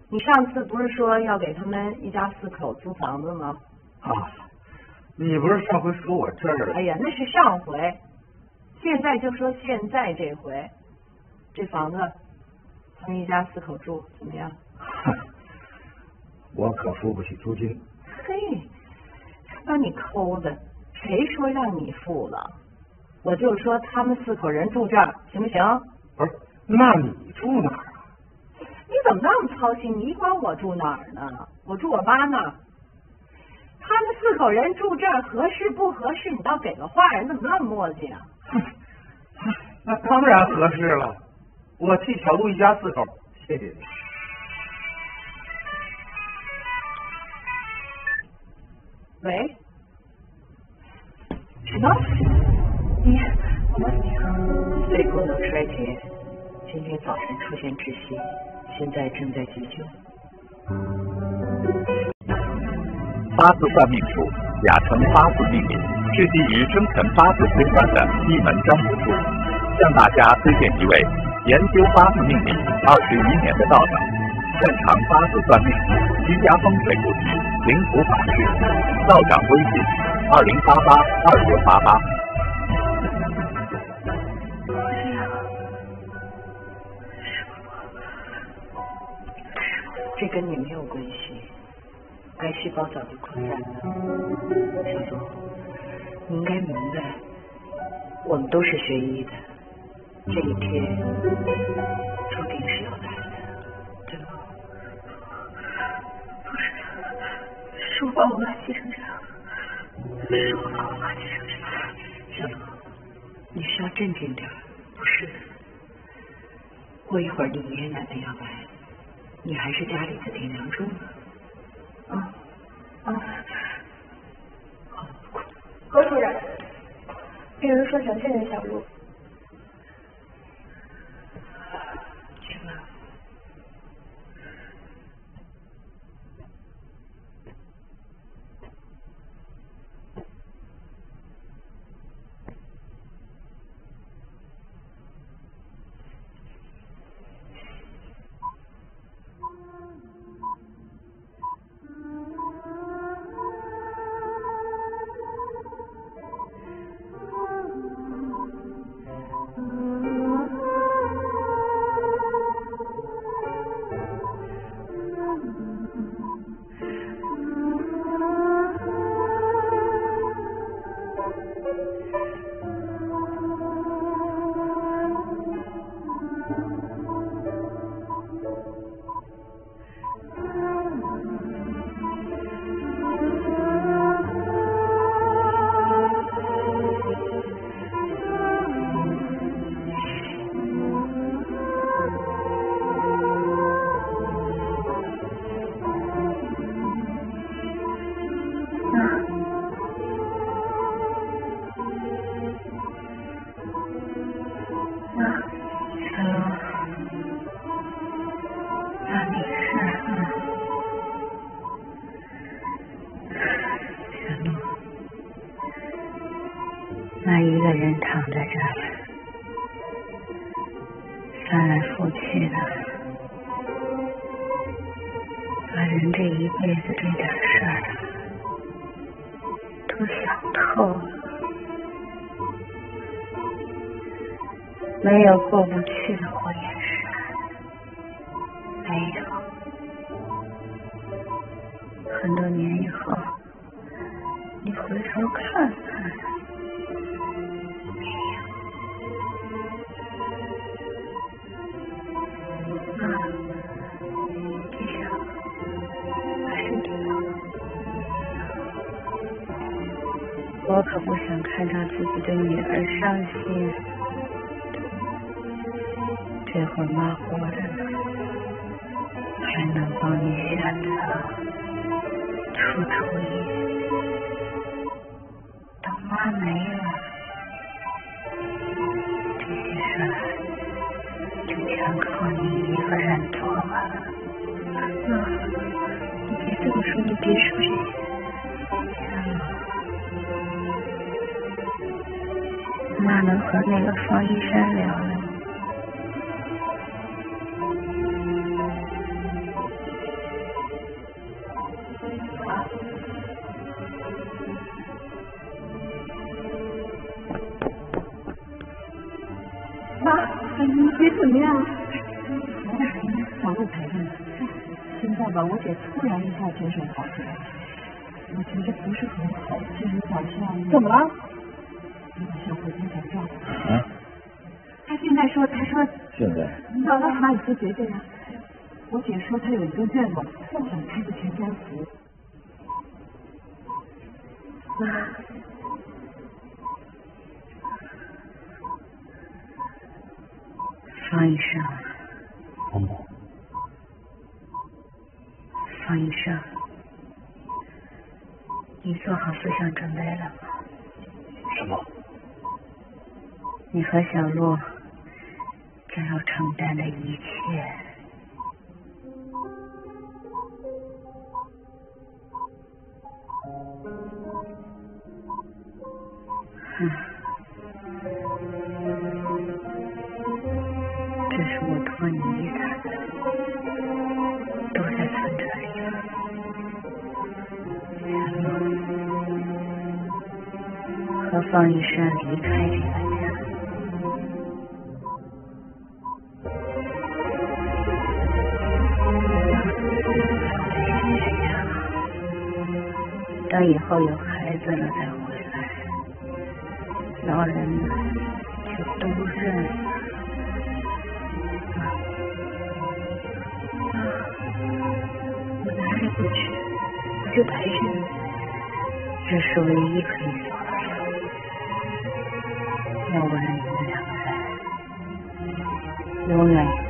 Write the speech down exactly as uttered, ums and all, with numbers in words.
你上次不是说要给他们一家四口租房子吗？ 啊，你不是上回说我这儿…… 哎呀，那是上回，现在就说现在这回，这房子他们一家四口住怎么样？ 我可付不起租金。 嘿，把你抠的，谁说让你付了？我就说他们四口人住这儿，行不行？ 不是，那你住哪儿啊？ 你怎么那么操心？你管我住哪儿呢？我住我妈那儿。他们四口人住这儿合适不合适？你倒给个话，人怎么那么磨叽啊？ 那当然合适了，我替小鹿一家四口，谢谢你。 喂？什么？你我肺功能衰竭，今天早晨出现窒息，现在正在急救。 八字算命术，雅称八字命理，是基于生辰八字推算的一门占卜术。向大家推荐一位研究八字命理二十余年的道长，擅长八字算命、居家风水布局、灵符法事。道长微信：二零八八二六八八。 这跟你没有关系，癌细胞早就扩散了。小龙，你应该明白，我们都是学医的，这一天注定是要来的，对吗？不是，是我把我妈气成这样，是我把我妈气成这样。小龙，你需要镇静点，不是？过一会儿你爷爷奶奶要来。你还是家里的顶梁柱呢，啊啊！ 何主任，病人说想见见小鹿。 去吧。 那一个人躺在这儿，翻来覆去的，把人这一辈子这点事儿都想透了，没有过不去的火焰山，没有。很多年以后，你回头看看。我可不想看到自己的女儿伤心。这会儿妈活着呢，还能帮你选择、出主意。等妈没了，这些事儿就全靠你一个人做了。妈，你别这么说，你别说这些。妈能和那个方一山聊聊， 妈，你别怎么样？我俩给你小路陪着呢。现在吧，我姐突然一下精神好起来，我觉得不是很好，就有点像。怎么了？有点像回心转账。 啊？ 他现在说，他说现在？ 让让妈你说觉得呀。我姐说她有一个愿望，想开个全家福。妈。 方医生， 王母， 方医生，你做好思想准备了吗？ 什么？ 你和小洛将要承担的一切。嗯。这是我托你遗产的，都在存折里了。小洛和方一山离开这个家。等以后有孩子了再回来，老人们就都认了。 我哪里不去，我就陪着你。 这是唯一可以做的事，要不然你们两个人永远